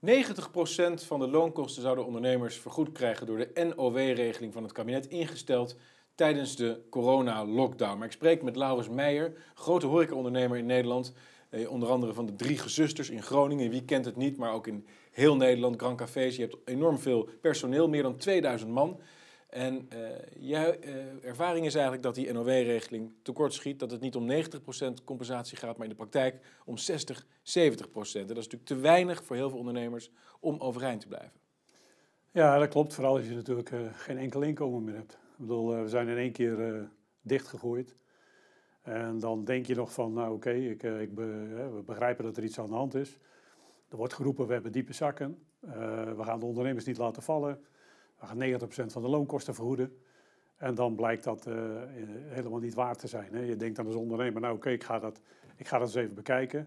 90% van de loonkosten zouden ondernemers vergoed krijgen door de NOW-regeling van het kabinet, ingesteld tijdens de corona-lockdown. Maar ik spreek met Laurens Meijer, grote horecaondernemer in Nederland. Onder andere van de 3 Gezusters in Groningen. Wie kent het niet, maar ook in heel Nederland, Grand Cafés. Je hebt enorm veel personeel, meer dan 2000 man. En jouw ervaring is eigenlijk dat die NOW-regeling tekortschiet. Dat het niet om 90% compensatie gaat, maar in de praktijk om 60, 70%. En dat is natuurlijk te weinig voor heel veel ondernemers om overeind te blijven. Ja, dat klopt. Vooral als je natuurlijk geen enkel inkomen meer hebt. Ik bedoel, we zijn in één keer dichtgegooid. En dan denk je nog van, nou oké, we begrijpen dat er iets aan de hand is. Er wordt geroepen, we hebben diepe zakken. We gaan de ondernemers niet laten vallen. We gaan 90% van de loonkosten vergoeden. En dan blijkt dat helemaal niet waar te zijn. Hè. Je denkt dan als ondernemer, nou oké, ik ga dat eens even bekijken.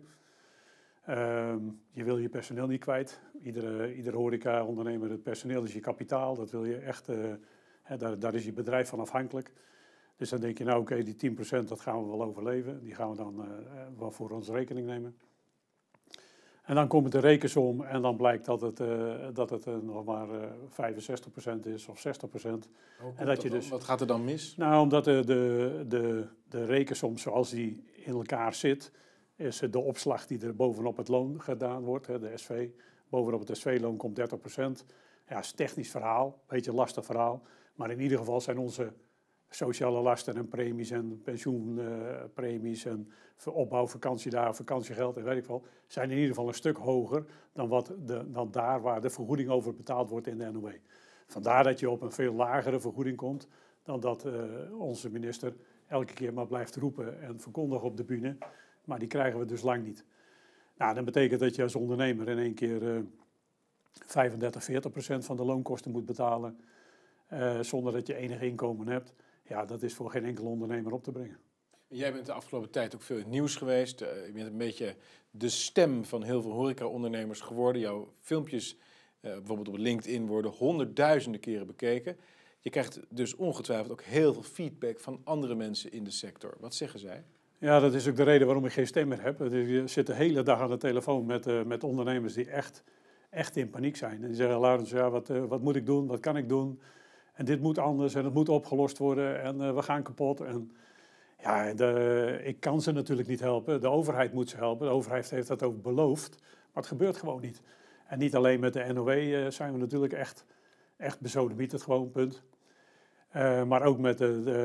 Je wil je personeel niet kwijt. Iedere horeca-ondernemer, het personeel is je kapitaal. Dat wil je echt, daar is je bedrijf van afhankelijk. Dus dan denk je, nou oké, die 10% dat gaan we wel overleven. Die gaan we dan wel voor ons rekening nemen. En dan komt de rekensom en dan blijkt dat het nog maar 65% is of 60%. En dat je dus, wat gaat er dan mis? Nou, omdat de rekensom zoals die in elkaar zit, is de opslag die er bovenop het loon gedaan wordt, de SV. Bovenop het SV-loon komt 30%. Ja, is een technisch verhaal, een beetje een lastig verhaal. Maar in ieder geval zijn onze sociale lasten en premies en pensioenpremies en opbouw, vakantiedagen, vakantiegeld en weet ik wel, zijn in ieder geval een stuk hoger dan daar waar de vergoeding over betaald wordt in de NOW. Vandaar dat je op een veel lagere vergoeding komt dan dat onze minister elke keer maar blijft roepen en verkondigen op de bühne. Maar die krijgen we dus lang niet. Nou, dat betekent dat je als ondernemer in één keer 35-40% van de loonkosten moet betalen zonder dat je enig inkomen hebt. Ja, dat is voor geen enkele ondernemer op te brengen. Jij bent de afgelopen tijd ook veel in het nieuws geweest. Je bent een beetje de stem van heel veel horeca-ondernemers geworden. Jouw filmpjes, bijvoorbeeld op LinkedIn, worden honderdduizenden keren bekeken. Je krijgt dus ongetwijfeld ook heel veel feedback van andere mensen in de sector. Wat zeggen zij? Ja, dat is ook de reden waarom ik geen stem meer heb. Je zit de hele dag aan de telefoon met ondernemers die echt in paniek zijn. En die zeggen, Laurens, ja, wat moet ik doen? Wat kan ik doen? En dit moet anders en het moet opgelost worden en we gaan kapot. En ja, ik kan ze natuurlijk niet helpen. De overheid moet ze helpen. De overheid heeft dat ook beloofd. Maar het gebeurt gewoon niet. En niet alleen met de NOW zijn we natuurlijk echt bezodemieterd gewoon, punt. Maar ook met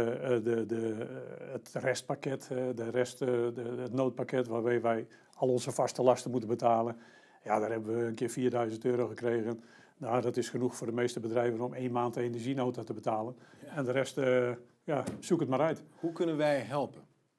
het restpakket, het noodpakket waarbij wij al onze vaste lasten moeten betalen. Ja, daar hebben we een keer 4000 euro gekregen. Nou, dat is genoeg voor de meeste bedrijven om 1 maand de energienota te betalen. Ja. En de rest, zoek het maar uit. Hoe kunnen wij helpen?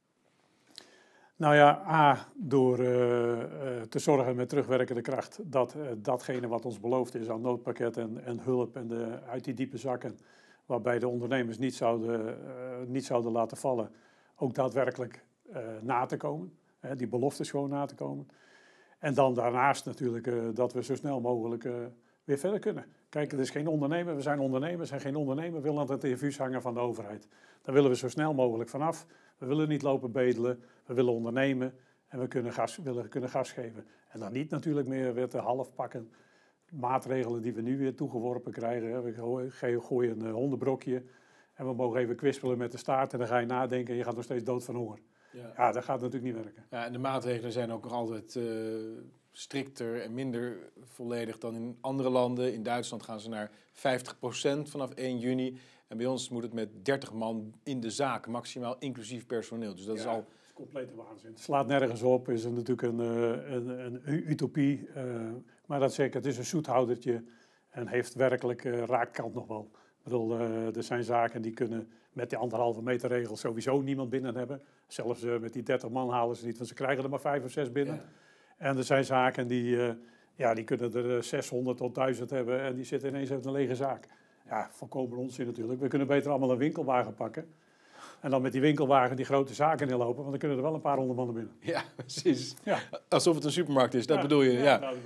Nou ja, door te zorgen met terugwerkende kracht dat datgene wat ons beloofd is aan noodpakket en hulp en uit die diepe zakken, waarbij de ondernemers niet zouden laten vallen, ook daadwerkelijk na te komen. Die beloftes gewoon na te komen. En dan daarnaast natuurlijk dat we zo snel mogelijk weer verder kunnen. Kijk, het is geen ondernemer, we zijn ondernemers en geen ondernemer wil aan het infuus hangen van de overheid. Daar willen we zo snel mogelijk vanaf. We willen niet lopen bedelen, we willen ondernemen en we willen kunnen gas geven. En dan niet natuurlijk meer weer te half pakken maatregelen die we nu weer toegeworpen krijgen. We gooien een hondenbrokje en we mogen even kwispelen met de staart en dan ga je nadenken en je gaat nog steeds dood van honger. Ja, dat gaat natuurlijk niet werken. Ja, en de maatregelen zijn ook nog altijd strikter en minder volledig dan in andere landen. In Duitsland gaan ze naar 50% vanaf 1 juni. En bij ons moet het met 30 man in de zaak, maximaal inclusief personeel. Dus dat is al... Dat is complete waanzin. Het slaat nergens op, is natuurlijk een utopie. Maar dat zeker, het is een zoethoudertje en heeft werkelijk raakkant nog wel. Ik bedoel, er zijn zaken die kunnen met die 1,5 meter regel sowieso niemand binnen hebben. Zelfs met die 30 man halen ze niet, want ze krijgen er maar 5 of 6 binnen. Ja. En er zijn zaken die kunnen er 600 tot 1000 hebben en die zitten ineens uit een lege zaak. Ja, volkomen onzin natuurlijk. We kunnen beter allemaal een winkelwagen pakken. En dan met die winkelwagen die grote zaken inlopen, want dan kunnen er wel een paar honderd mannen binnen. Ja, precies. Ja. Alsof het een supermarkt is, dat bedoel je.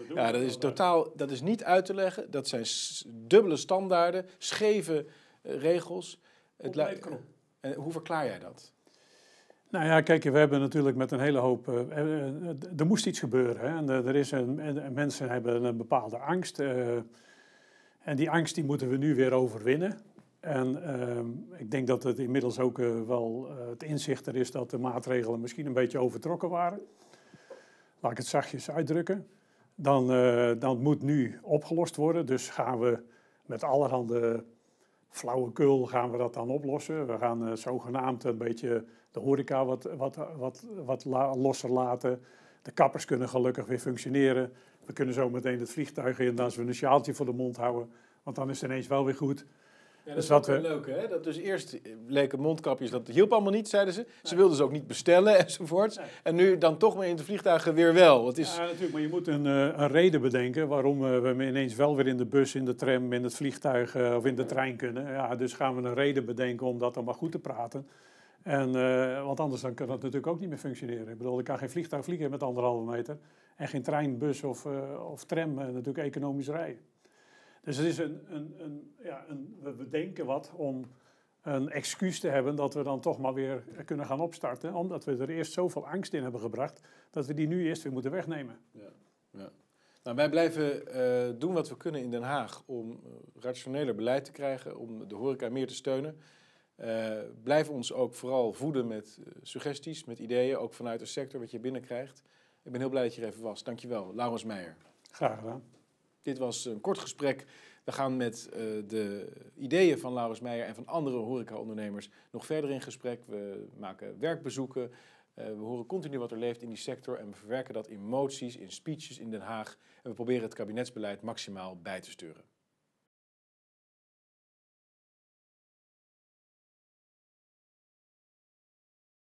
Dat is niet uit te leggen. Dat zijn dubbele standaarden, scheve regels. En hoe verklaar jij dat? Nou ja, kijk, we hebben natuurlijk met een hele hoop... er moest iets gebeuren. Hè? En mensen hebben een bepaalde angst. En die angst die moeten we nu weer overwinnen. En ik denk dat het inmiddels ook wel het inzicht er is dat de maatregelen misschien een beetje overtrokken waren. Laat ik het zachtjes uitdrukken. Dan moet nu opgelost worden. Dus gaan we met allerhande flauwekul gaan we dat dan oplossen. We gaan zogenaamd een beetje de horeca wat losser laten. De kappers kunnen gelukkig weer functioneren. We kunnen zo meteen het vliegtuig in als we een sjaaltje voor de mond houden. Want dan is het ineens wel weer goed. Ja, dat is ook een leuke, hè? Dat dus eerst leken mondkapjes, dat hielp allemaal niet, zeiden ze. Ze wilden ze ook niet bestellen enzovoort. Nee. En nu dan toch maar in de vliegtuigen weer wel. Het is... Ja, natuurlijk, maar je moet een reden bedenken waarom we ineens wel weer in de bus, in de tram, in het vliegtuig of in de trein kunnen. Ja, dus gaan we een reden bedenken om dat dan maar goed te praten. Want anders dan kan dat natuurlijk ook niet meer functioneren. Ik bedoel, ik kan geen vliegtuig vliegen met 1,5 meter. En geen trein, bus of tram natuurlijk economisch rijden. Dus het is we bedenken wat om een excuus te hebben dat we dan toch maar weer kunnen gaan opstarten. Omdat we er eerst zoveel angst in hebben gebracht, dat we die nu eerst weer moeten wegnemen. Ja, ja. Nou, wij blijven doen wat we kunnen in Den Haag om rationeler beleid te krijgen, om de horeca meer te steunen. Blijf ons ook vooral voeden met suggesties, met ideeën, ook vanuit de sector wat je binnenkrijgt. Ik ben heel blij dat je er even was. Dankjewel, Laurens Meijer. Graag gedaan. Dit was een kort gesprek. We gaan met de ideeën van Laurens Meijer en van andere horecaondernemers nog verder in gesprek. We maken werkbezoeken. We horen continu wat er leeft in die sector en we verwerken dat in moties, in speeches in Den Haag. En we proberen het kabinetsbeleid maximaal bij te sturen.